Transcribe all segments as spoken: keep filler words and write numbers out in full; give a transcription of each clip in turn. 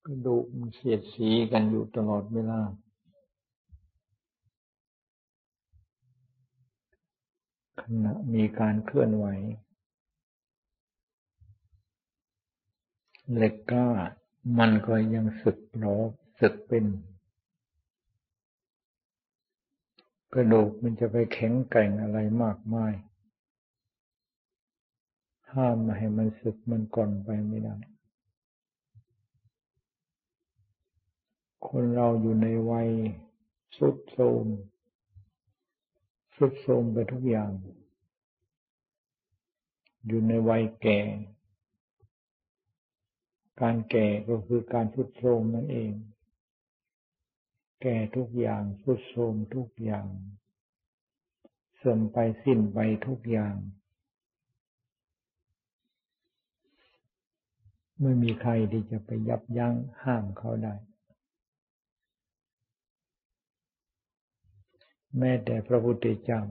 ระดูกมันเสียดสีกันอยู่ตลอดเวลาขณะมีการเคลื่อนไหวเหล็กกล้ามันก็ยังสึกหรอสึกเป็นกระดูกมันจะไปแข็งแกร่งอะไรมากมายห้ามไม่ให้มันสึกมันก่อนไปไม่ได้คนเราอยู่ในวัยทรุดโทรมทรุดโทรมไปทุกอย่างอยู่ในวัยแก่การแก่ก็คือการทรุดโทรมนั่นเองแก่ทุกอย่างทรุดโทรมทุกอย่างเสื่อมไปสิ้นไปทุกอย่างไม่มีใครที่จะไปยับยั้งห้ามเขาได้แม้แต่พระพุทธเจ้า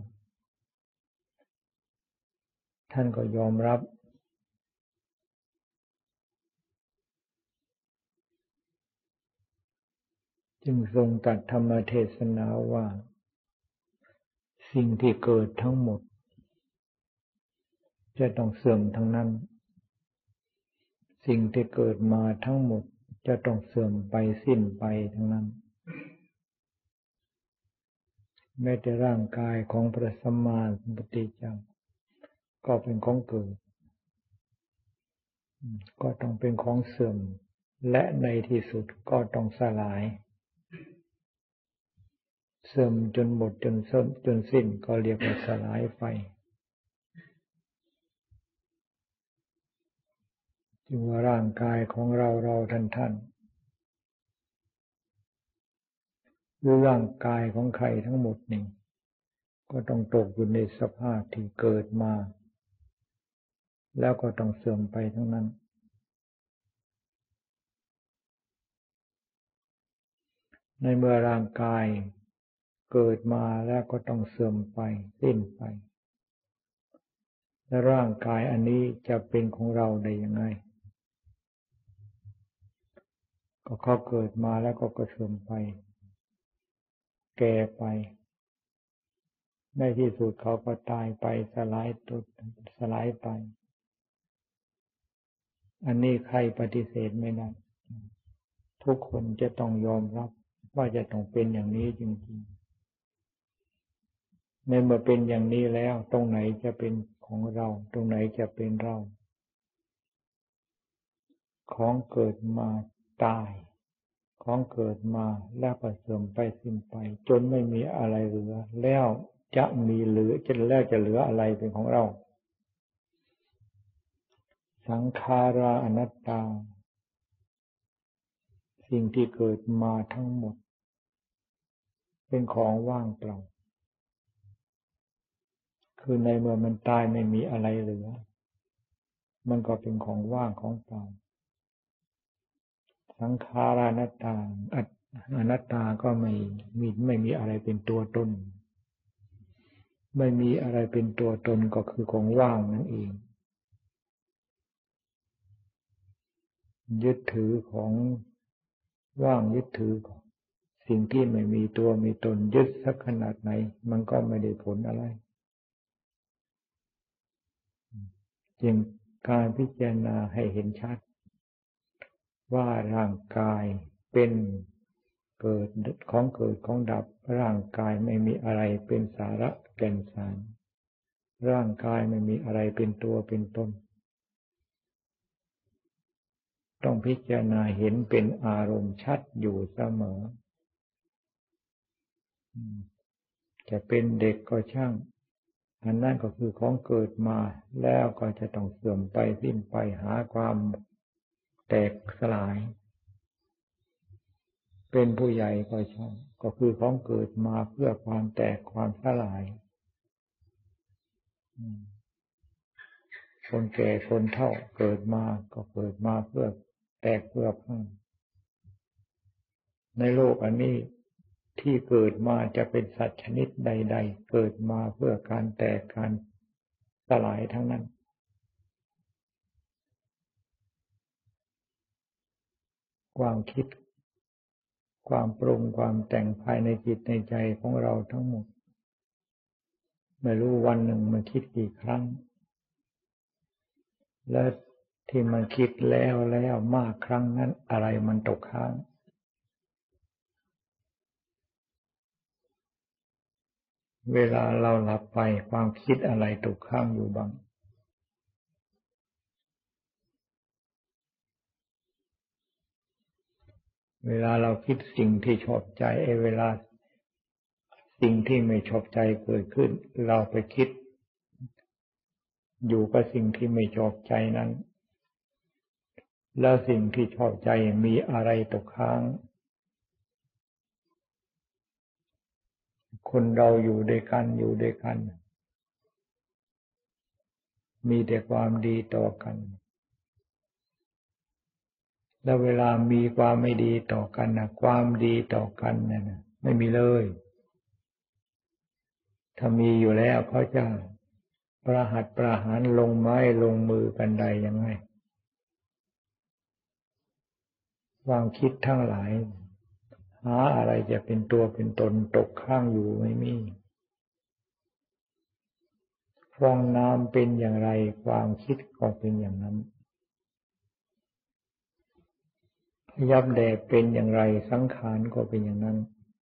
ท่านก็ยอมรับจึงทรงตรัสธรรมเทศนาว่าสิ่งที่เกิดทั้งหมดจะต้องเสื่อมทั้งนั้นสิ่งที่เกิดมาทั้งหมดจะต้องเสื่อมไปสิ้นไปทั้งนั้นแม้แต่ร่างกายของพระสัมมาสัมพุทธเจ้าก็เป็นของเกิดก็ต้องเป็นของเสื่อมและในที่สุดก็ต้องสลายเสื่อมจนหมดจนสิ้นจนสิ้นก็เรียกว่าสลายไปจึงว่าร่างกายของเราเราท่านท่านหรือร่างกายของใครทั้งหมดนี่ก็ต้องตกอยู่ในสภาพที่เกิดมาแล้วก็ต้องเสื่อมไปทั้งนั้นในเมื่อร่างกายเกิดมาแล้วก็ต้องเสื่อมไปสิ้นไปและร่างกายอันนี้จะเป็นของเราได้ยังไงก็เขาเกิดมาแล้วก็เสื่อมไปแก่ไปในที่สุดเขาก็ตายไปสลายตัวสลายไปอันนี้ใครปฏิเสธไม่ได้ทุกคนจะต้องยอมรับว่าจะต้องเป็นอย่างนี้จริงๆในเมื่อเป็นอย่างนี้แล้วตรงไหนจะเป็นของเราตรงไหนจะเป็นเราของเกิดมาตายของเกิดมาแล้วก็เสื่อมไปสิ้นไปจนไม่มีอะไรเหลือแล้วจะมีเหลือจะแล้วจะเหลืออะไรเป็นของเราสังขาราอนัตตาสิ่งที่เกิดมาทั้งหมดเป็นของว่างเปล่าคือในเมื่อมันตายไม่มีอะไรเหลือมันก็เป็นของว่างของเปล่าสังขารานัตตาอนัตตาก็ไม่มีไม่มีอะไรเป็นตัวตนไม่มีอะไรเป็นตัวตนก็คือของว่างนั่นเองยึดถือของว่างยึดถือของสิ่งที่ไม่มีตัวมีตนยึดสักขนาดไหนมันก็ไม่ได้ผลอะไรจึงการพิจารณาให้เห็นชัดว่าร่างกายเป็นเกิดของเกิดของดับร่างกายไม่มีอะไรเป็นสาระแก่นสารร่างกายไม่มีอะไรเป็นตัวเป็นตนต้องพิจารณาเห็นเป็นอารมณ์ชัดอยู่เสมอจะเป็นเด็กก็ช่างอันนั้นก็คือของเกิดมาแล้วก็จะต้องเสื่อมไปสิ้นไปหาความแตกสลายเป็นผู้ใหญ่ก็ช่างก็คือของเกิดมาเพื่อความแตกความสลายคนแก่คนเฒ่าเกิดมาก็เกิดมาเพื่อแตกเพื่อพังในโลกอันนี้ที่เกิดมาจะเป็นสัตว์ชนิดใดๆเกิดมาเพื่อการแตกการสลายทั้งนั้นความคิดความปรุงความแต่งภายในจิตในใจของเราทั้งหมดไม่รู้วันหนึ่งมันคิดกี่ครั้งและที่มันคิดแล้วแล้วมากครั้งนั้นอะไรมันตกค้างเวลาเราหลับไปความคิดอะไรตกค้างอยู่บ้างเวลาเราคิดสิ่งที่ชอบใจไอ้เวลาสิ่งที่ไม่ชอบใจเกิดขึ้นเราไปคิดอยู่กับสิ่งที่ไม่ชอบใจนั้นแล้วสิ่งที่ชอบใจมีอะไรตกค้างคนเราอยู่ด้วยกันอยู่ด้วยกันมีแต่ความดีต่อกันแล้วเวลามีความไม่ดีต่อกันนะความดีต่อกันเนี่ยนะไม่มีเลยถ้ามีอยู่แล้วเขาจะประหัตประหารลงไม้ลงมือกันใดยังไงความคิดทั้งหลายหาอะไรจะเป็นตัวเป็นตนตกค้างอยู่ไม่มีฟองน้ำเป็นอย่างไรความคิดก็เป็นอย่างนั้นยับแดดเป็นอย่างไรสังขารก็เป็นอย่างนั้น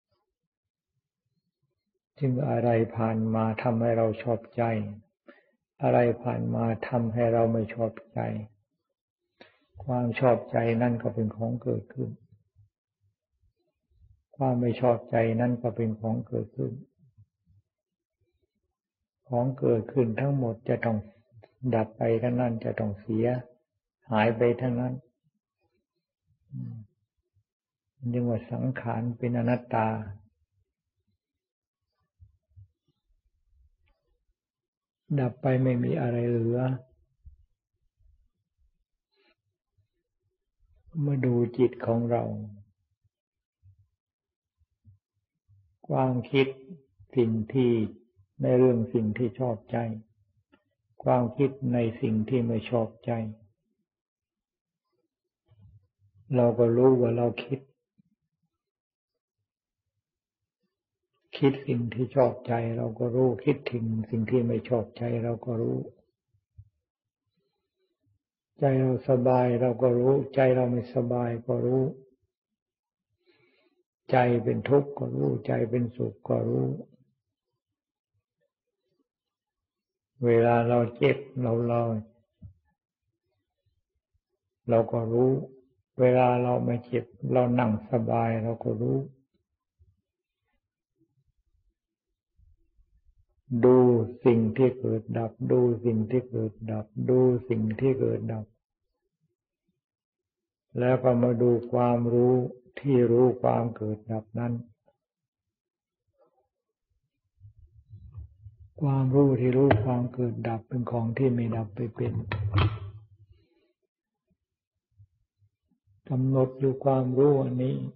จึงอะไรผ่านมาทำให้เราชอบใจอะไรผ่านมาทำให้เราไม่ชอบใจความชอบใจนั่นก็เป็นของเกิดขึ้นความไม่ชอบใจนั่นก็เป็นของเกิดขึ้นของเกิดขึ้นทั้งหมดจะต้องดับไปทั้งนั้นจะต้องเสียหายไปทั้งนั้นจึงว่าสังขารเป็นอนัตตาดับไปไม่มีอะไรเหลือมาดูจิตของเราความคิดสิ่งที่ในเรื่องสิ่งที่ชอบใจความคิดในสิ่งที่ไม่ชอบใจเราก็รู้ว่าเราคิดคิดสิ่งที่ชอบใจเราก็รู้คิดถึงสิ่งที่ไม่ชอบใจเราก็รู้ใจเราสบายเราก็รู้ใจเราไม่สบายก็รู้ใจเป็นทุกข์ก็รู้ใจเป็นสุขก็รู้เวลาเราเจ็บเราลอยเราก็รู้เวลาเราไม่เจ็บเรานั่งสบายเราก็รู้ดูสิ่งที่เกิดดับดูสิ่งที่เกิดดับดูสิ่งที่เกิดดับแล้วก็มาดูความรู้ที่รู้ความเกิดดับนั้นความรู้ที่รู้ความเกิดดับเป็นของที่ไม่ดับไปเป็นกำหนดอยู่ความรู้อันนี้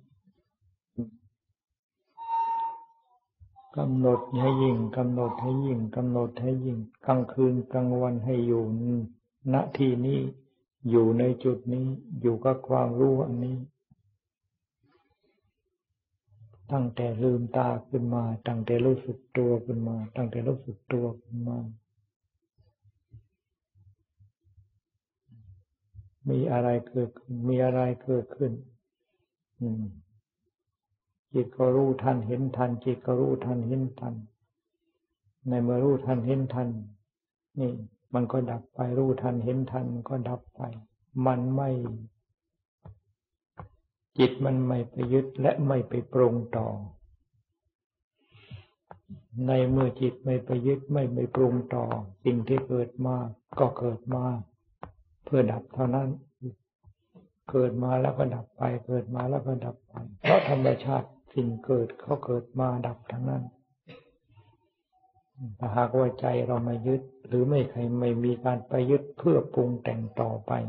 กำหนดให้ยิ่งกำหนดให้ยิ่งกำหนดให้ยิ่งกลางคืนกลางวันให้อยู่ณที่นี้อยู่ในจุดนี้อยู่กับความรู้อันนี้ตั้งแต่ลืมตาขึ้นมาตั้งแต่รู้สึกตัวขึ้นมาตั้งแต่รู้สึกตัวขึ้นมามีอะไรเกิดขึ้นมีอะไรเกิดขึ้นจิตก็รู้ทันเห็นทันจิตก็รู้ทันเห็นทันในเมื่อรู้ทันเห็นทันนี่มันก็ดับไปรู้ทันเห็นทันมันก็ดับไปมันไม่จิตมันไม่ไปยึดและไม่ไปปรุงต่อในเมื่อจิตไม่ไปยึดไม่ไปปรุงต่อสิ่งที่เกิดมาก็เกิดมาเพื่อดับเท่านั้นเกิดมาแล้วก็ดับไปเกิดมาแล้วก็ดับไปเพราะธรรมชาติสิ่งเกิดเขาเกิดมาดับทั้งนั้นถ้าหากว่าใจเราไม่ยึดหรือไม่ใครไม่มีการไปยึดเพื่อปรุงแต่งต่อไป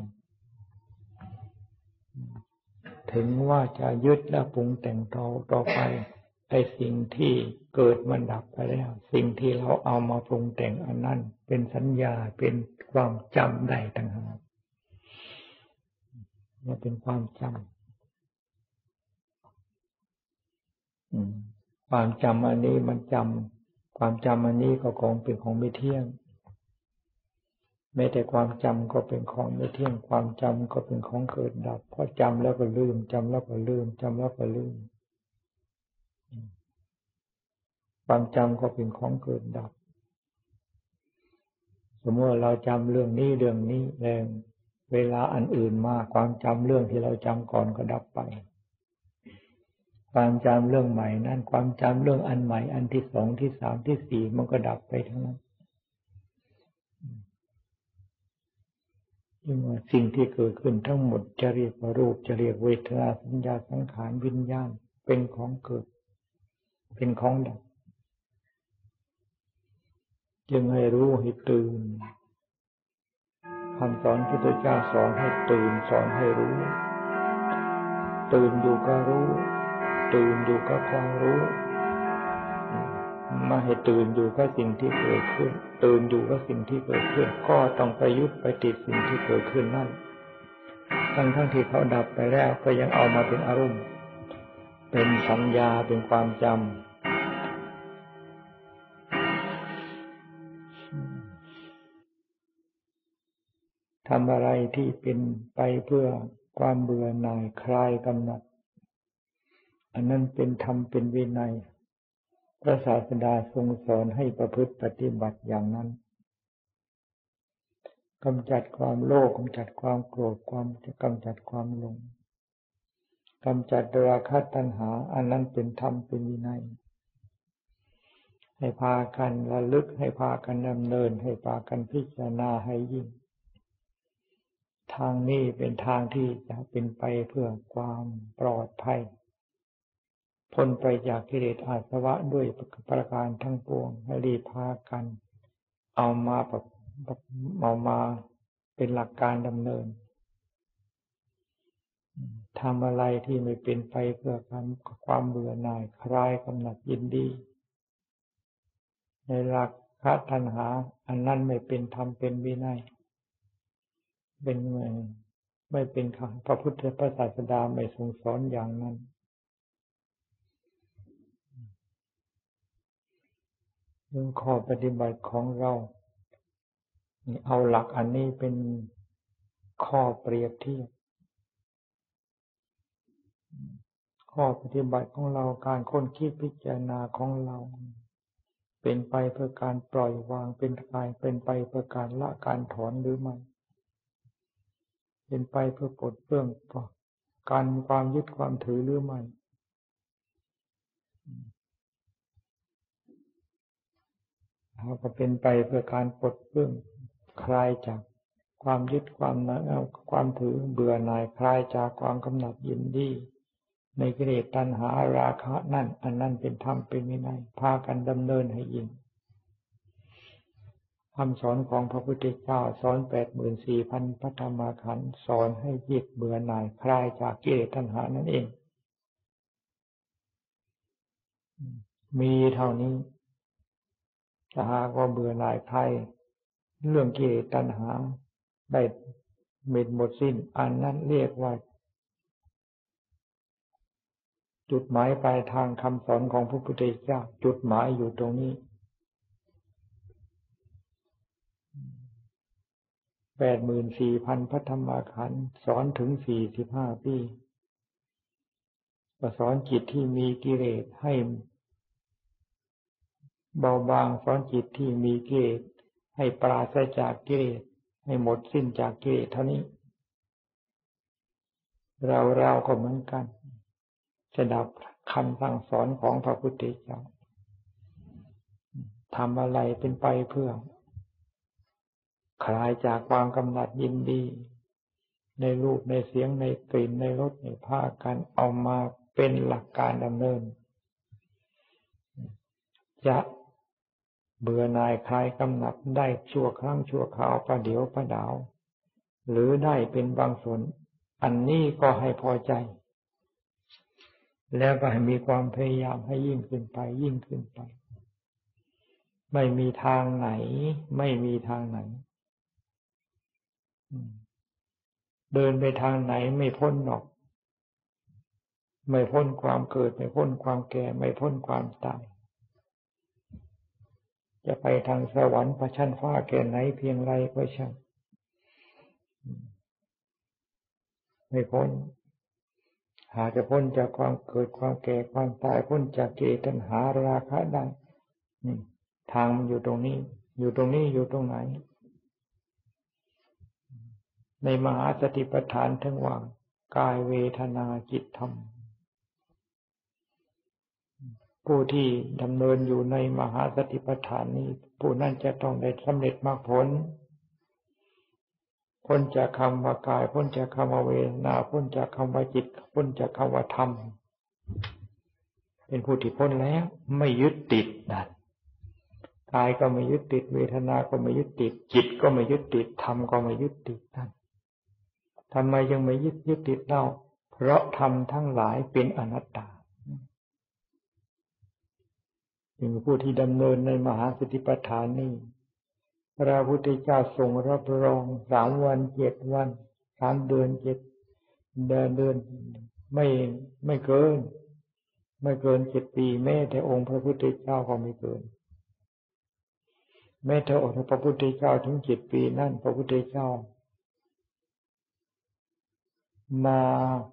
ถึงว่าจะยึดและปรุงแต่งต่อต่อไปไอ้สิ่งที่เกิดมันดับไปแล้วสิ่งที่เราเอามาปรุงแต่งอันนั้นเป็นสัญญาเป็นความจำได้ต่างหากนี่เป็นความจความจำอันนี้มันจำความจำอันนี้ก็ของเป็นของไม่เที่ยงแม้แต่ความจำก็เป็นของไม่เที่ยงความจำก็เป็นของเกิดดับเพราะจำแล้วก็ลืมจำแล้วก็ลืมจำแล้วก็ลืมความจำก็เป็นของเกิดดับสมมติเราจำเรื่องนี้เรื่องนี้แล้วเวลาอันอื่นมาความจำเรื่องที่เราจำก่อนก็ดับไปความจำเรื่องใหม่นั่นความจำเรื่องอันใหม่อันที่สองที่สามที่สี่มันก็ดับไปทั้งนั้นยิ่งว่าสิ่งที่เกิดขึ้นทั้งหมดจะเรียกว่ารูปจะเรียกเวทนาสัญญาสังขารวิญญาณเป็นของเกิดเป็นของดับจึงให้รู้ให้ตื่นคำสอนพุทธเจ้าสอนให้ตื่นสอนให้รู้ตื่นอยู่ก็รู้ตื่นอยู่กับความรู้ไม่ให้ตื่นอยู่กับสิ่งที่เกิดขึ้นตื่นอยู่กับสิ่งที่เกิดขึ้นก็ต้องไปยึดไปติดสิ่งที่เกิดขึ้นนั่นทั้งทั้งที่เขาดับไปแล้วก็ยังเอามาเป็นอารมณ์เป็นสัญญาเป็นความจำทำอะไรที่เป็นไปเพื่อความเบื่อหน่ายคลายกำหนัดอันนั้นเป็นธรรมเป็นวินัยพระศาสดาทรงสอนให้ประพฤติปฏิบัติอย่างนั้นกำจัดความโลภกำจัดความโกรธความกำจัดความหลงกำจัดราคะตัณหาอันนั้นเป็นธรรมเป็นวินัยให้พากันระลึกให้พากันดำเนินให้พากันพิจารณาให้ยิ่งทางนี้เป็นทางที่จะเป็นไปเพื่อความปลอดภัยพ้นไปจากกิเลสอาสวะด้วยประการทั้งปวงให้รีบพากันเอามาเอามาเป็นหลักการดำเนินทำอะไรที่ไม่เป็นไปเพื่อความเบื่อหน่ายคลายกำหนัดยินดีในหลักขันธ์ตัณหาอันนั้นไม่เป็นธรรมเป็นวินัยเป็นไม่เป็นพระพุทธศาสดาไม่ทรงสอนอย่างนั้นเรื่องข้อปฏิบัติของเราเอาหลักอันนี้เป็นข้อเปรียบเทียบข้อปฏิบัติของเราการค้นคิดพิจารณาของเราเป็นไปเพื่อการปล่อยวางเป็นไปเป็นไปเพื่อการละการถอนหรือไม่เป็นไปเพื่อปลดเปลื้องการความยึดความถือหรือไม่เราก็เป็นไปเพื่อการปลดเปลื้องคลายจากความยึดความนักเอาความถือเบื่อหน่ายคลายจากความกำหนัดยินดีในกิเลสตัณหาราคะนั่นอันนั้นเป็นธรรมเป็นวินัยพากันดำเนินให้ยิ่งคำสอนของพระพุทธเจ้าสอน แปดหมื่นสี่พัน พระธรรมขันธ์สอนให้ยึดเบื่อหน่ายคลายจากกิเลสตัณหานั่นเองมีเท่านี้ถ้าหากว่าเบื่อหน่ายคลายเรื่องกิเลสตัณหาได้หมดหมดสิ้นอันนั้นเรียกว่าจุดหมายปลายทางคำสอนของพระพุทธเจ้าจุดหมายอยู่ตรงนี้ แปดหมื่นสี่พัน พระธรรมขันธ์สอนถึงสี่สิบห้าปีก็สอนจิตที่มีกิเลสให้เบาบางสอนจิตที่มีกิเลสให้ปราศจากกิเลสให้หมดสิ้นจากกิเลสเท่านี้เราเราก็เหมือนกันจะดับคำสั่งสอนของพระพุทธเจ้าทำอะไรเป็นไปเพื่อคลายจากความกำหนัดยินดีในรูปในเสียงในกลิ่นในรสในผ้ากันเอามาเป็นหลักการดำเนินจะเบื่อหน่ายคลายกำหนัดได้ชั่วครั้งชั่วคราวประเดี๋ยวประดาวหรือได้เป็นบางส่วนอันนี้ก็ให้พอใจแล้วก็ให้มีความพยายามให้ยิ่งขึ้นไปยิ่งขึ้นไปไม่มีทางไหนไม่มีทางไหนเดินไปทางไหนไม่พ้นหรอกไม่พ้นความเกิดไม่พ้นความแก่ไม่พ้นความตายจะไปทางสวรรค์พระชั้นฟ้าแก่ไหนเพียงไรก็ช่างไม่พ้นหากจะพ้นจากความเกิดความแก่ความตายพ้นจากกิเลสตัณหาราคะได้นี่ทางมันอยู่ตรงนี้อยู่ตรงนี้อยู่ตรงไหนในมหาสติปัฏฐานทั้งว่ากายเวทนาจิตธรรมผู้ที่ดำเนินอยู่ในมหาสติปัฏฐานนี้ผู้นั้นจะต้องได้สำเร็จมรรคผลพ้นจากคำว่ากายพ้นจากคำว่าเวทนาพ้นจากคำว่าจิตพ้นจากคำว่าธรรมเป็นผู้ที่พ้นแล้วไม่ยึดติดนั่นกายก็ไม่ยึดติดเวทนาก็ไม่ยึดติดจิตก็ไม่ยึดติดธรรมก็ไม่ยึดติดนั่นทำไมยังไม่ยึดยึดติดเล่าเพราะธรรมทั้งหลายเป็นอนัตตาจึงผู้ที่ดำเนินในมหาสติปัฏฐานนี้พระพุทธเจ้าทรงรับรองสามวันเจ็ดวันสามเดือนเจ็ดเดือนเดือนไม่ไม่เกินไม่เกินเจ็ดปีแม้แต่องค์พระพุทธเจ้าก็ไม่เกินแม้แต่องค์พระพุทธเจ้าถึงเจ็ดปีนั่นพระพุทธเจ้ามา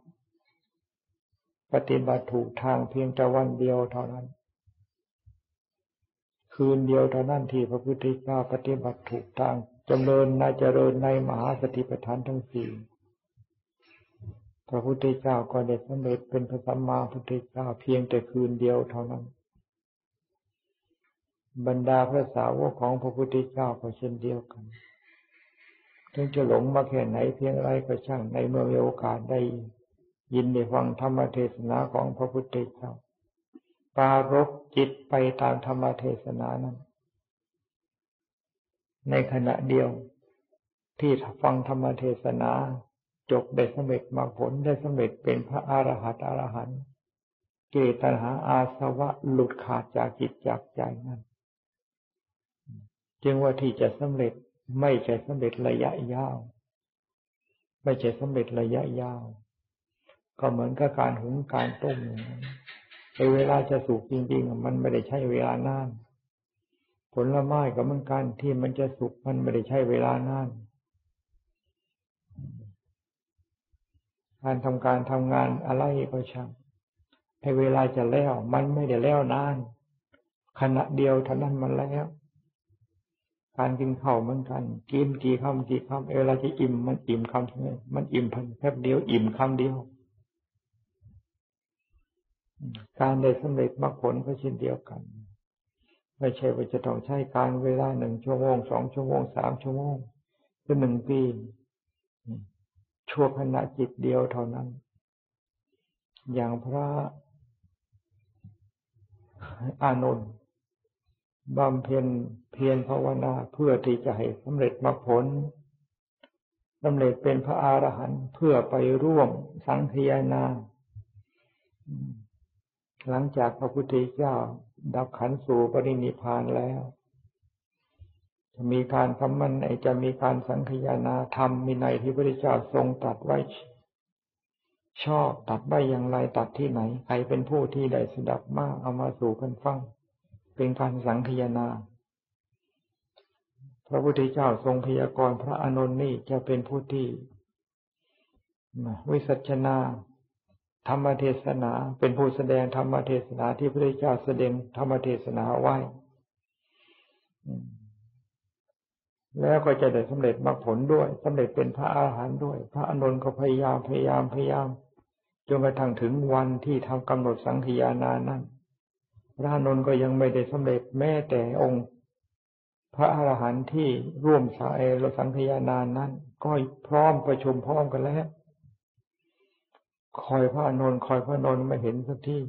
ปฏิบัติถูกทางเพียงแต่วันเดียวเท่านั้นคืนเดียวเท่านั้นที่พระพุทธเจ้าปฏิบัติถูกทางจำเริญในเจริญในมหาสติปัฏฐานทั้งสี่พระพุทธเจ้าก็ได้สำเร็จเป็นพระสัมมาสัมพุทธเจ้าเพียงแต่คืนเดียวเท่านั้นบรรดาพระสาวกของพระพุทธเจ้าก็เช่นเดียวกันถึงจะหลงมาแค่ไหนเพียงไรก็ช่างในเมื่อมีโอกาสได้ยินได้ฟังธรรมเทศนาของพระพุทธเจ้าปรารภจิตไปตามธรรมเทศนานั้นในขณะเดียวที่ฟังธรรมเทศนาจบได้สำเร็จมรรคผลได้สำเร็จเป็นพระอรหันต์อรหันต์กิเลสตัณหาอาสวะหลุดขาดจากจิตจากใจนั้นจึงว่าที่จะสำเร็จไม่ใช่สำเร็จระยะยาวไม่ใช่สำเร็จระยะยาวก็เหมือนกับการหุงการต้มในเวลาจะสุกจริงๆมันไม่ได้ใช้เวลานานผลไม้ก็เหมือนกันที่มันจะสุกมันไม่ได้ใช้เวลานานการทำการทำงานอะไรก็ช่างให้เวลาจะแล้วมันไม่ได้แล้วนานขณะเดียวเท่านั้นมันแล้วการกินข้าวเหมือนกันกินกี่คำกี่คำเวลาจะอิ่มมันอิ่มคำเท่านั้นมันอิ่มแป๊บเดียวอิ่มคำเดียวการได้สำเร็จมรรคผลก็เช่นเดียวกันไม่ใช่ว่าจะต้องใช้การเวลาหนึ่งชั่วโมงสองชั่วโมงสามชั่วโมงหรือหนึ่งปีชั่วขณะจิตเดียวเท่านั้นอย่างพระอานนท์บำเพ็ญเพียรภาวนาเพื่อที่จะให้สำเร็จมรรคผลสำเร็จเป็นพระอรหันต์เพื่อไปร่วมสังฆายนาหลังจากพระพุทธเจ้าดับขันธ์สู่ปรินิพพานแล้วจะมีการคำมั่นจะมีการสังฆายนาธรรมมีในที่พระพุทธเจ้าทรงตรัสไว้ชอบตรัสไว้อย่างไรตรัสที่ไหนใครเป็นผู้ที่ได้สดับมากเอามาสู่กันฟังเป็นการสังฆายนาพระพุทธเจ้าทรงพยากรณ์พระอานนท์นี่จะเป็นผู้ที่วิสัชนาธรรมเทศนาเป็นผู้แสดงธรรมเทศนาที่พระพุทธเจ้าแสดงธรรมเทศนาไว้แล้วก็จะได้สำเร็จมรรคผลด้วยสำเร็จเป็นพระอรหันต์ด้วยพระอานนท์ก็พยายามพยายามพยายามจนกระทั่งถึงวันที่ทำกำหนดสังฆายนานั้นพระอานนท์ก็ยังไม่ได้สำเร็จแม้แต่องค์พระอรหันต์ที่ร่วมสายสังฆายนานั้นก็พร้อมประชุมพร้อมกันแล้วคอยพระอานนท์คอยพระอานนท์ไม่เห็นสักที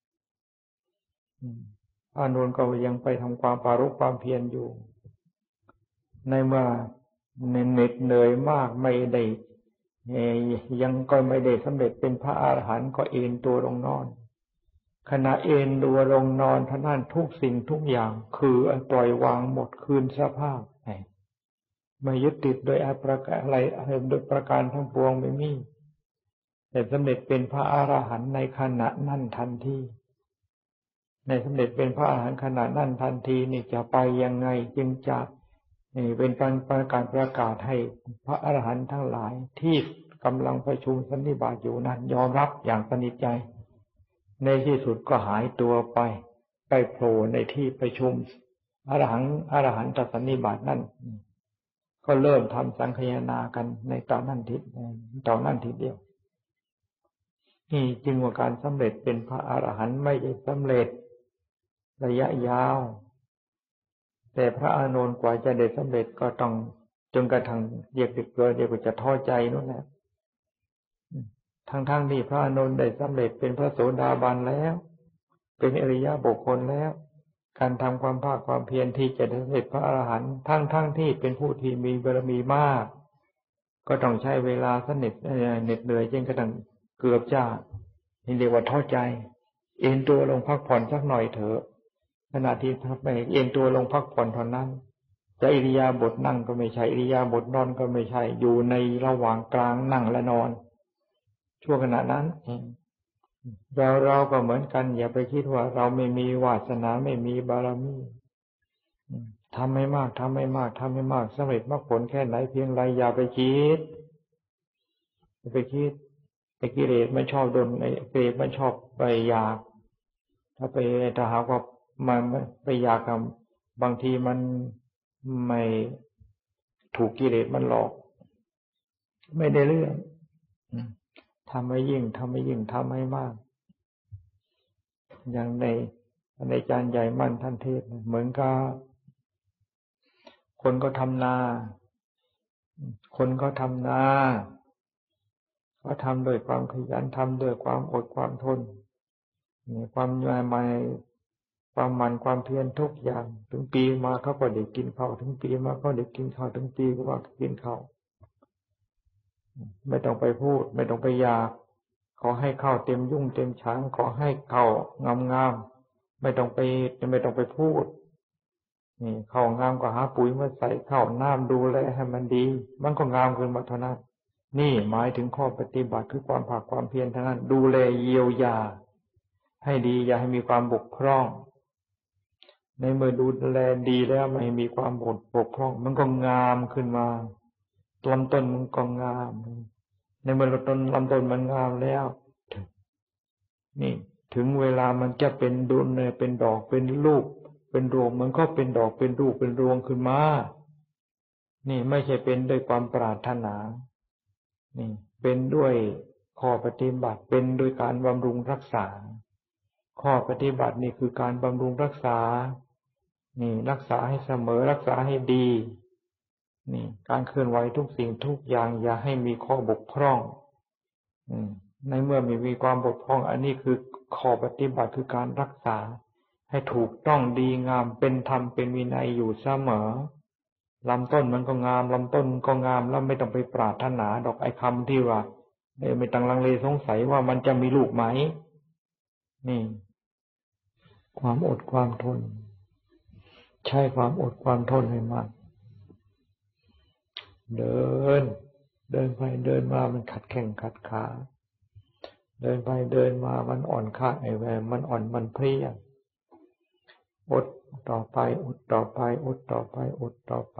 พระอานนท์ก็ยังไปทำความปรารภความเพียรอยู่ในเมื่อเหน็ดเหนื่อยมากไม่ได้ยังก็ไม่ได้สำเร็จเป็นพระอรหันต์ก็เอนตัวลงนอนขณะเอนตัวลงนอนท่านั้นทุกสิ่งทุกอย่างคือปล่อยวางหมดคืนสภาพไม่ยึดติดโดยอะไรโดยประการทั้งปวงไม่มีแต่สำเร็จเป็นพระอรหันต์ในขณะนั้นทันทีในสำเร็จเป็นพระอรหันต์ขณะนั้นทันทีนี่จะไปยังไงจึงจะนี่เป็นการประกาศประกาศให้พระอรหันต์ทั้งหลายที่กำลังประชุมสันนิบาตอยู่นั้นยอมรับอย่างสนิทใจในที่สุดก็หายตัวไปไปโผล่ในที่ประชุมอรหันต์อรหันตสันนิบาตนั่นก็เริ่มทำสังคายนากันในตอนนั้นทีตอนนั้นทีเดียวนี่จึงว่าการสำเร็จเป็นพระอรหันต์ไม่ได้สำเร็จระยะยาวแต่พระอานนท์กว่าจะได้สำเร็จก็ต้องจนกระทั่งเรียกเด็กเรียกว่าจะท้อใจนั่นแหละทั้งๆที่พระอานนท์ได้สำเร็จเป็นพระโสดาบันแล้วเป็นอริยบุคคลแล้วการทำความภาคความเพียรที่จะได้สำเร็จพระอรหันต์ทั้งๆที่เป็นผู้ที่มีบารมีมากก็ต้องใช้เวลาสนิทเหน็ดเหนื่อยจนกระทั่งเกือบจะนี่เรียกว่าท้อใจเอ็นตัวลงพักผ่อนสักหน่อยเถอะขณะที่ทำไปเอ็นตัวลงพักผ่อนเท่านั้นจะอิริยาบถนั่งก็ไม่ใช่อิริยาบถนอนก็ไม่ใช่อยู่ในระหว่างกลางนั่งและนอนช่วงขณะนั้นเราเราก็เหมือนกันอย่าไปคิดว่าเราไม่มีวาสนาไม่มีบารมีทำไม่มากทำไม่มากทำไม่มากสำเร็จมรรคผลแค่ไหนเพียงไรอย่าไปคิดอย่าไปคิดไอ้กิเลสมันชอบดลไอ้กิเลสมันชอบไปอยากถ้าไปถ้าหากว่ามันไปอยากกับบางทีมันไม่ถูกกิเลสมันหลอกไม่ได้เรื่องทำให้ยิ่งทำให้ยิ่งทำให้มากอย่างในในอาจารย์ใหญ่มั่นท่านเทศเหมือนกับคนก็ทำนาคนก็ทำนาก็ทำด้วยความขยันทำด้วยความอดความทนความยายไม่ความหมั่นความเพียรทุกอย่างถึงปีมาเขาก็ได้กินข้าวถึงปีมาเขาได้กินข้าวถึงปีก็ว่ากินข้าวไม่ต้องไปพูดไม่ต้องไปอยากขอให้ข้าวเต็มยุ่งเต็มช้างขอให้ข้าวงามๆไม่ต้องไปไม่ต้องไปพูดนี่ข้าวงามก็หาปุ๋ยมาใส่ข้าวน้ำดูแลให้มันดีมันก็งามขึ้นมาเท่านั้นนี่หมายถึงข้อปฏิบัติคือความภาคความเพียรทั้งนั้นดูแลเยียวยาให้ดีอย่าให้มีความบกพร่องในเมื่อดูแลดีแล้วไม่มีความบกบกพร่องมันก็งามขึ้นมาลำต้นมันก็งามในเมื่อลำต้นลำต้นมันงามแล้วนี่ถึงเวลามันจะเป็นดุลเนี่ยเป็นดอกเป็นลูกเป็นรวงมันก็เป็นดอกเป็นลูกเป็นรวงขึ้นมานี่ไม่ใช่เป็นด้วยความปรารถนานี่เป็นด้วยข้อปฏิบัติเป็นด้วยการบำรุงรักษาข้อปฏิบัตินี่คือการบำรุงรักษานี่รักษาให้เสมอรักษาให้ดีนี่การเคลื่อนไหวทุกสิ่งทุกอย่างอย่าให้มีข้อบกพร่องในเมื่อมีมีความบกพร่องอันนี้คือข้อปฏิบัติคือการรักษาให้ถูกต้องดีงามเป็นธรรมเป็นวินัยอยู่เสมอลำต้นมันก็งามลำต้นก็งามแล้วไม่ต้องไปปรารถนาดอกไอ้คำที่ว่าไม่ต้องลังเลสงสัยว่ามันจะมีลูกไหมนี่ความอดความทนใช้ความอดความทนให้มากเดินเดินไปเดินมามันขัดแข้งขัดขาเดินไปเดินมามันอ่อนค่าไอ้แวมมันอ่อนมันเพลียอดต่อไปอดต่อไปอดต่อไปอดต่อไป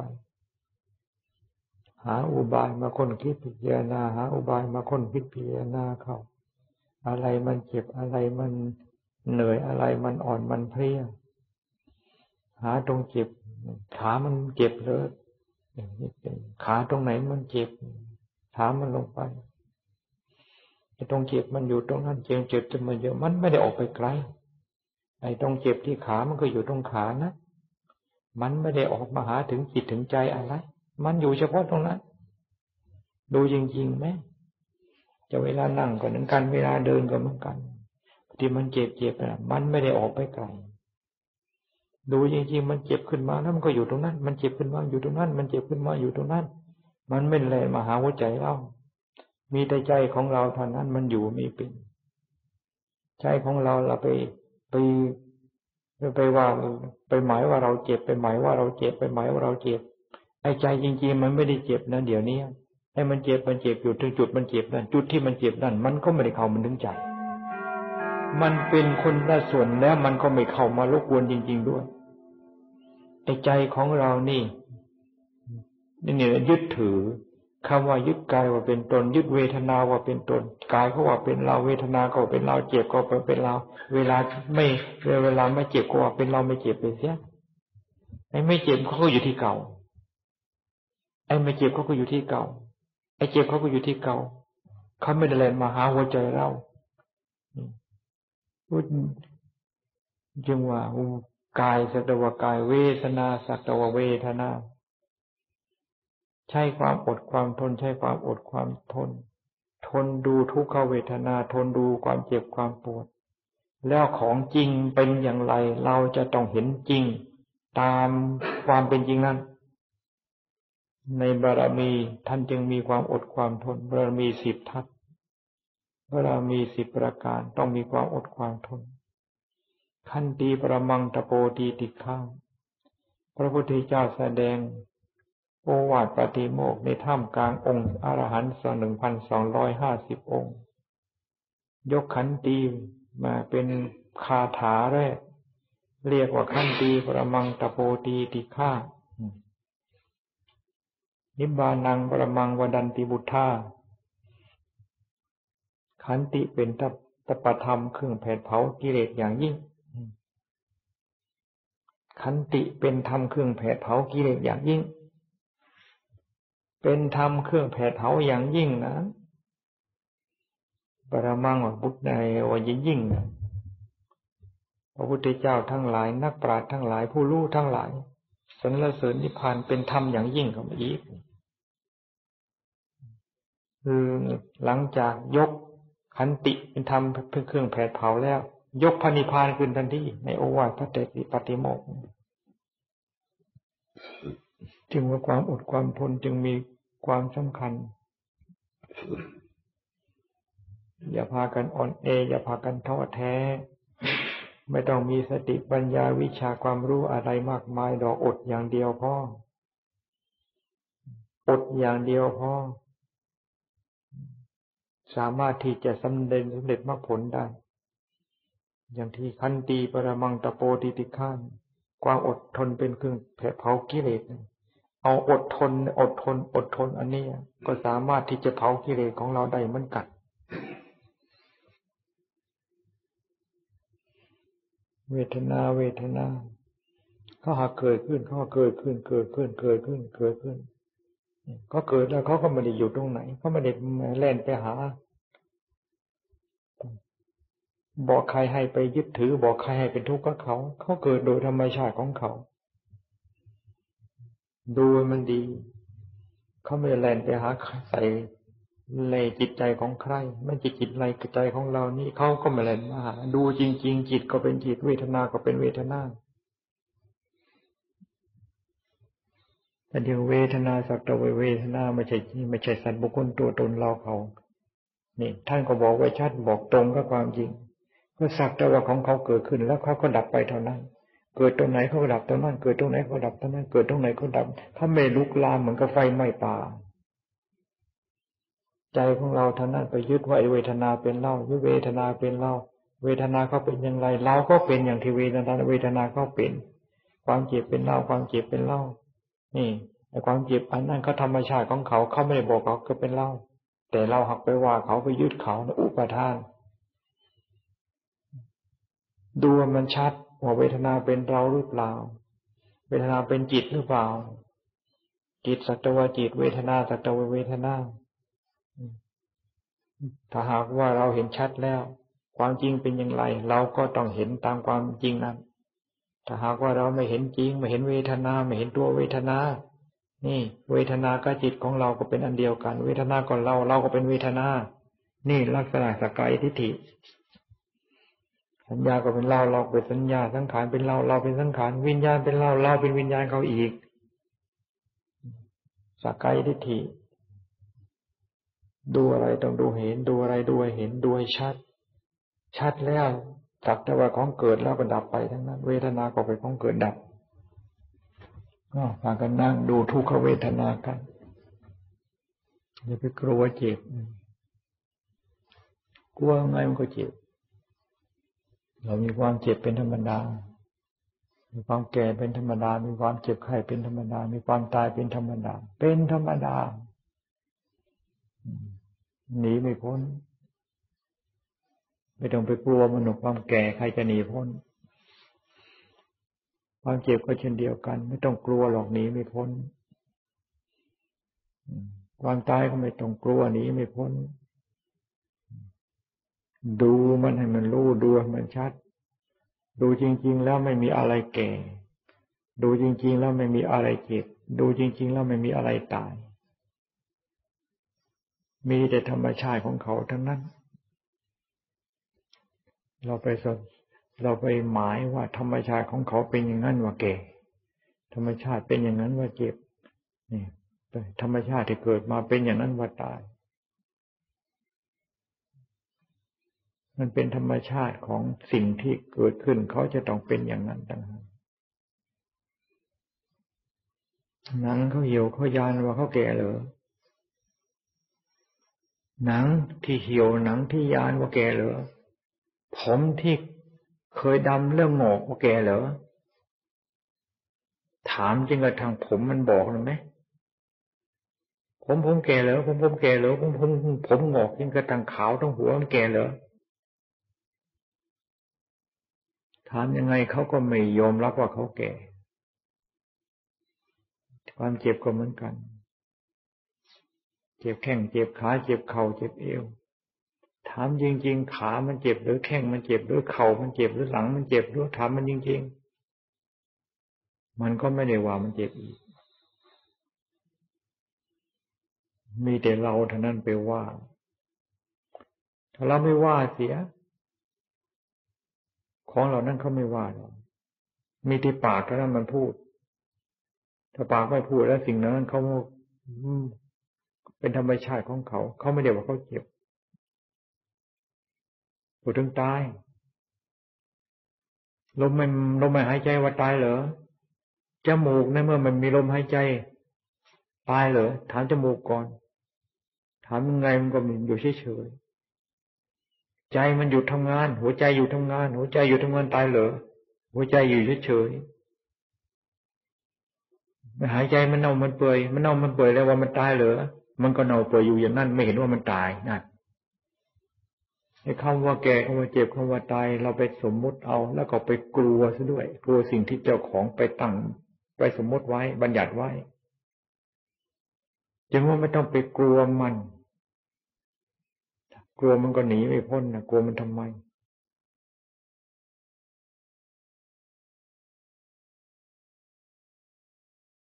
หาอุบายมาค้นคิดพิจารณาหาอุบายมาค้นคิดพิจารณาเข้าอะไรมันเจ็บอะไรมันเหนื่อยอะไรมันอ่อนมันเพลียหาตรงเจ็บขามันเจ็บเลยขาตรงไหนมันเจ็บถามมันลงไปไอ้ตรงเจ็บมันอยู่ตรงนั้นเจ็บเจ็บจนมันเยอะมันไม่ได้ออกไปไกลไอ้ตรงเจ็บที่ขามันก็อยู่ตรงขานะมันไม่ได้ออกมาหาถึงจิตถึงใจอะไรมันอยู่เฉพาะตรงนั้นดูจริงๆไหมจะเวลานั่งก็เหมือนกันเวลาเดินก็เหมือนกันที่มันเจ็บเจ็บนะมันไม่ได้ออกไปไกลดูจริงๆมันเจ็บขึ้นมาแล้วมันก็อยู่ตรงนั้นมันเจ็บขึ้นมาอยู่ตรงนั้นมันเจ็บขึ้นมาอยู่ตรงนั้นมันไม่เลยมาหาหัวใจเรามีแต่ใจของเราเท่านั้นมันอยู่มีเป็นใจของเราเราไปไปไปว่าไปหมายว่าเราเจ็บไปหมายว่าเราเจ็บไปหมายว่าเราเจ็บไอ้ใจจริงๆมันไม่ได้เจ็บนะเดี๋ยวนี้ให้มันเจ็บมันเจ็บอยู่ถึงจุดมันเจ็บนั่นจุดที่มันเจ็บนั่นมันก็ไม่ได้เข้ามันถึงใจมันเป็นคนละส่วนแล้วมันก็ไม่เข้ามารบกวนจริงๆด้วยไอ้ใจของเรานี่นี่เนี่ยยึดถือคำว่ายึดกายว่าเป็นตนยึดเวทนาว่าเป็นตนกายก็ว่าเป็นเราเวทนาก็เป็นเราเจ็บก็เป็นเราเวลาไม่เวลาไม่เจ็บก็ว่าเป็นเราไม่เจ็บไปเสียไอ้ไม่เจ็บเขาก็อยู่ที่เก่าไอ้ไม่เจ็บเขาก็อยู่ที่เก่าไอ้เจ็บเขาก็อยู่ที่เก่าเขาไม่ได้แล่นมาหาหัวใจเราพูดจึงว่ากายสักแต่ว่ากายเวทนาสักแต่ว่าเวทนาใช้ความอดความทนใช้ความอดความทนทนดูทุกขเวทนาทนดูความเจ็บความปวดแล้วของจริงเป็นอย่างไรเราจะต้องเห็นจริงตามความเป็นจริงนั้นในบารมีท่านจึงมีความอดความทนบารมีสิบทัศบารมีสิบประการต้องมีความอดความทนขันติปรมังตโปตีติฆาพระพุทธเจ้าแสดงโอวาทปาฏิโมกข์ในถ้ำกลางองค์อรหันต์หนึ่งพันสองร้อยห้าสิบองค์ยกขันติมาเป็นคาถาแรกเรียกว่าขันติปรมังตโปตีติฆานิบานังปรมังวดันติบุทธาขันติเป็นตปธรรมเครื่องแผดเผากิเลสอย่างยิ่งขันติเป็นธรรมเครื่องแผดเผากิเลสอย่างยิ่งเป็นธรรมเครื่องแผดเผาอย่างยิ่งนะปรมังว่าบุตรในว่ายิ่งนะพระพุทธเจ้าทั้งหลายนักปราชญ์ทั้งหลายผู้รู้ทั้งหลายสรรเสริญนิพพานเป็นธรรมอย่างยิ่งเข้ามาอีกคือหลังจากยกขันติเป็นธรรมเครื่องแผดเผาแล้วยกพระนิพพานขึ้นทันทีในโอวาทพระเตติปาฏิโมกข์จึงว่าความอดความทนจึงมีความสำคัญอย่าพากันอ่อนแออย่าพากันท้อแท้ไม่ต้องมีสติปัญญาวิชาความรู้อะไรมากมายดอกอดอย่างเดียวพออดอย่างเดียวพอสามารถที่จะสำเร็จสำเร็จมรรคผลได้อย่างที่ขันติปรมังตโปติติฆาความอดทนเป็นเครื่องแผดเผากิเลสเอาอดทนอดทนอดทนอันนี้ก็สามารถที่จะเผากิเลสของเราได้เหมือนกันเวทนาเวทนาเขาหากเกิดขึ้นเขาเกิดขึ้นเกิดขึ้นเกิดขึ้นเกิดขึ้นก็เกิดแล้วเขาก็ไม่ได้อยู่ตรงไหนเขาไม่ได้แล่นไปหาบอกใครให้ไปยึดถือบอกใครให้เป็นทุกข์กับเขาเขาเกิดโดยธรรมชาติของเขาดูมันดีเขาไม่ได้แล่นไปหาใส่ในจิตใจของใครไม่จิตจิตในใจของเรานี่เขาก็ไม่แล่นมาหาดูจริงๆจิตก็เป็นจิตเวทนาก็เป็นเวทนาแต่เดี๋ยวเวทนาสักแต่ว่าเวทนาไม่ใช่ไม่ใช่สัตว์บุคคลตัวตนเราเขานี่ท่านก็บอกไว้ชัดบอกตรงกับความจริงก็สักแต่ว่าของเขาเกิดขึ้นแล้วเขาก็ดับไปเท่านั้นเกิดตรงไหนเขาก็ดับตรงนั้นเกิดตรงไหนเขาดับตรงนั้นเกิดตรงไหนเขาดับถ้าไม่ลุกลามเหมือนกับไฟไหม้ป่าใจของเราท่านั้นไปยึดว่าเวทนาเป็นเรายึดเวทนาเป็นเราเวทนาเขาเป็นอย่างไรเราก็เป็นอย่างที่เวทนาเวทนาเขาเป็นความเจ็บเป็นเราความเจ็บเป็นเรานี่ไอ้ความเจ็บอันนั้นเขาธรรมชาติของเขาเขาไม่ได้บอกเขาก็เป็นเราแต่เราหักไปว่าเขาไปยึดเขาอุปทานดูมันชัดว่าเวทนาเป็นเราหรือเปล่าเวทนาเป็นจิตหรือเปล่าจิตสักแต่ว่าจิตเวทนาสักแต่ว่าเวทนาถ้าหากว่าเราเห็นชัดแล้วความจริงเป็นอย่างไรเราก็ต้องเห็นตามความจริงนั้นถ้าหากว่าเราไม่เห็นจริงไม่เห็นเวทนาไม่เห็นตัวเวทนานี่เวทนากับจิตของเราก็เป็นอันเดียวกันเวทนาก็เราเราก็เป็นเวทนานี่ลักษณะสักกายทิฏฐิสัญญาก็เป็นเราเราเป็นสัญญาสังขารเป็นเราเราเป็นสังขารวิญญาณเป็นเราเราเป็นวิญญาณเขาอีกสักกายทิฏฐิดูอะไรต้องดูเห็นดูอะไรดูให้เห็นดูให้ชัดชัดแล้วสักแต่ว่าของเกิดแล้วก็ดับไปทั้งนั้นเวทนาก็เป็นของเกิดดับก็พากันนั่งดูทุกขเวทนากันอย่าไปกลัวเจ็บกลัวไงมันก็เจ็บเรามีความเจ็บเป็นธรรมดามีความแก่เป็นธรรมดามีความเจ็บไข้เป็นธรรมดามีความตายเป็นธรรมดาเป็นธรรมดาหนีไม่พ้นไม่ต้องไปกลัวมันหนุกความแก่ใครจะหนีพ้นความเจ็บก็เช่นเดียวกันไม่ต้องกลัวหรอกหนีไม่พ้นความตายก็ไม่ต้องกลัวหนีไม่พ้นดูมันให้มันรู้ดูให้มันชัดดูจริงๆแล้วไม่มีอะไรแก่ดูจริงๆแล้วไม่มีอะไรเจ็บดูจริงๆแล้วไม่มีอะไรตายมีแต่ธรรมชาติของเขาทั้งนั้นเราไปสนเราไปหมายว่าธรรมชาติของเขาเป็นอย่างนั้นว่าแก่ธรรมชาติเป็นอย่างนั้นว่าเจ็บนี่ธรรมชาติที่เกิดมาเป็นอย่างนั้นว่าตายมันเป็นธรรมชาติของสิ่งที่เกิดขึ้นเขาจะต้องเป็นอย่างนั้นต่างหากหนังเขาเหี่ยวเขายานว่าเขาแก่เหรอหนังที่เหี่ยวหนังที่ยานว่าแก่เหรอผมที่เคยดำเริ่มงอกว่าแก่เหรอถามจริงกระทั่งผมมันบอกเลยไหมผมผมแก่เหรอผมผมแก่เหรอผมผมผมงอกจริงกระทั่งขาวทั้งหัวมันแก่เหรอถามยังไงเขาก็ไม่ยอมรับว่าเขาแก่ความเจ็บก็เหมือนกันเจ็บแข้งเจ็บขาเจ็บเข่าเจ็บเอวถามจริงๆขามันเจ็บหรือแข้งมันเจ็บหรือเข่ามันเจ็บหรือหลังมันเจ็บหรือถามมันจริงๆมันก็ไม่ได้ว่ามันเจ็บอีกมีแต่เราเท่านั้นไปว่าถ้าเราไม่ว่าเสียของเหล่านั้นเขาไม่ว่าหรอกมีที่ปากเท่านั้นมันพูดถ้าปากไม่พูดแล้วสิ่งนั้นเขาเป็นธรรมชาติของเขาเขาไม่ได้ว่าเขาเจ็บพูดถึงตายลมไม่ลมไม่หายใจว่าตายเหรอจมูกในเมื่อมันมีลมหายใจตายเหรอถามจมูกก่อนถามยังไงมันก็อยู่เฉยๆใจมันหยุดทำงานหัวใจอยู่ทำงานหัวใจอยู่ทำงานตายเหรอหัวใจอยู่เฉยๆไม่หายใจมันเน่ามันเปื่อยมันเน่ามันเปื่อยแล้วว่ามันตายเหรอมันก็เน่าเปื่อยอยู่อย่างนั้นไม่เห็นว่ามันตายนั่นไอ้คำว่าแก่คำว่าเจ็บคำว่าตายเราไปสมมุติเอาแล้วก็ไปกลัวซะด้วยกลัวสิ่งที่เจ้าของไปตั้งไปสมมติไว้บัญญัติไว้จึงว่าไม่ต้องไปกลัวมันกลัวมันก็หนีไม่พ้นนะกลัวมันทำไม